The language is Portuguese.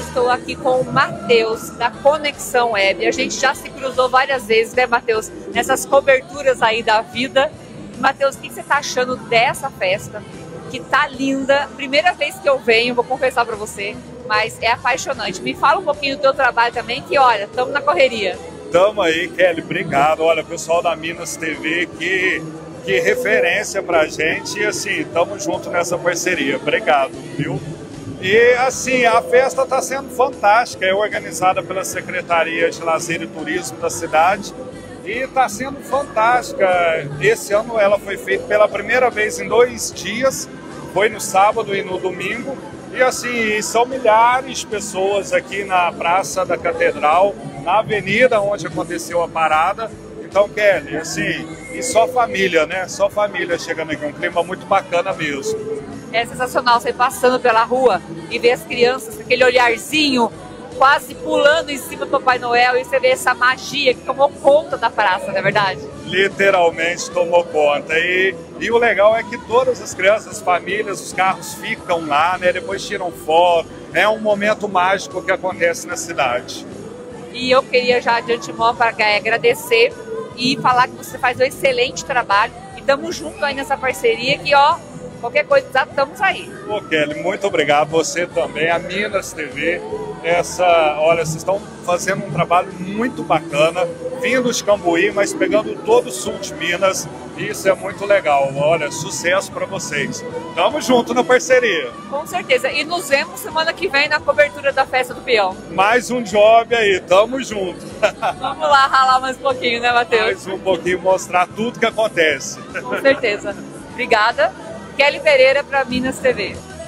estou aqui com o Matheus, da Conexão Web. A gente já se cruzou várias vezes, né, Matheus? Nessas coberturas aí da vida. Matheus, o que você está achando dessa festa? Que tá linda. Primeira vez que eu venho, vou confessar para você, mas é apaixonante. Me fala um pouquinho do teu trabalho também, que olha, estamos na correria. Tamo aí, Kelly, obrigado. Olha, pessoal da Minas TV, que referência pra gente. E assim, tamo junto nessa parceria. Obrigado, viu? E assim, a festa está sendo fantástica, é organizada pela Secretaria de Lazer e Turismo da cidade e está sendo fantástica. Esse ano ela foi feita pela primeira vez em 2 dias, foi no sábado e no domingo. E assim, são milhares de pessoas aqui na Praça da Catedral, na avenida onde aconteceu a parada. Então, Kelly, assim, e só família, né? Só família chegando aqui, um clima muito bacana mesmo. É sensacional você passando pela rua e ver as crianças com aquele olharzinho quase pulando em cima do Papai Noel e você vê essa magia que tomou conta da praça, não é verdade? Literalmente tomou conta. E o legal é que todas as crianças, as famílias, os carros ficam lá, né? Depois tiram foto. É um momento mágico que acontece na cidade. E eu queria já de antemão agradecer e falar que você faz um excelente trabalho e estamos juntos aí nessa parceria que, ó, qualquer coisa, já estamos aí. Ô, Kelly, muito obrigado. Você também, a Minas TV. Olha, vocês estão fazendo um trabalho muito bacana, vindo de Cambuí, mas pegando todo o sul de Minas. Isso é muito legal. Olha, sucesso para vocês. Tamo junto na parceria. Com certeza. E nos vemos semana que vem na cobertura da Festa do Peão. Mais um job aí. Tamo junto. Vamos lá ralar mais um pouquinho, né, Matheus? Mais um pouquinho, mostrar tudo que acontece. Com certeza. Obrigada. Kelly Pereira para Minas TV.